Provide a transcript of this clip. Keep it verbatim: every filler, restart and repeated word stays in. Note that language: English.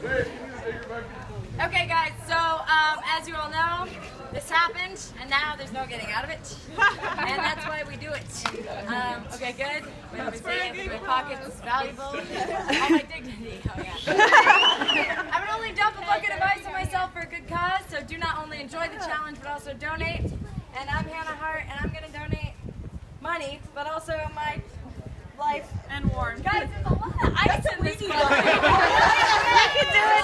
Okay, guys, so um, as you all know, this happened, and now there's no getting out of it, and that's why we do it. Um, okay, good. We have a my pockets is valuable. All my dignity. Oh, yeah. I would only dump a bucket of ice on myself for a good cause, so do not only enjoy the challenge, but also donate. And I'm Hannah Hart, and I'm going to donate money, but also my life and warmth. Guys, there's a lot of ice in this bucket. We can do it.